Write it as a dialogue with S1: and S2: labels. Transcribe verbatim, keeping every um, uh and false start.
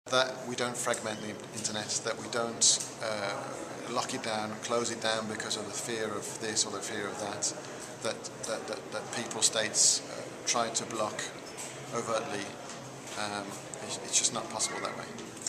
S1: That we don't fragment the internet, that we don't uh, lock it down, close it down because of the fear of this or the fear of that, that, that, that, that people, states uh, try to block overtly. Um, it's, it's just not possible that way.